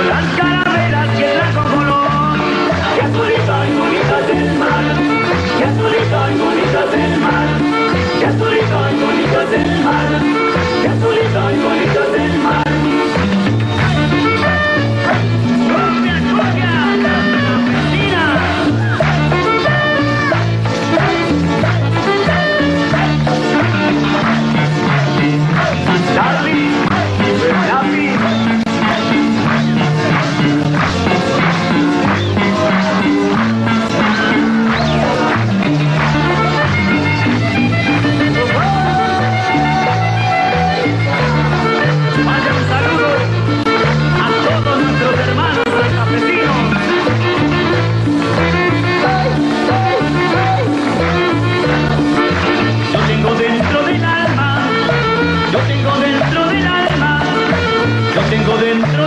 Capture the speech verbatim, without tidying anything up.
las calaveras y el blanco color. Qué azulito y bonito es el mar, qué azulito y bonito es el mar, qué azulito y bonito es el mar, qué azulito y bonito es el mar. ¡Cumbia, cumbia! ¡Mira! Charlie, Charlie. Vaya un saludo a todos nuestros hermanos santafesinos. Yo tengo dentro del alma, yo tengo dentro del alma, yo tengo dentro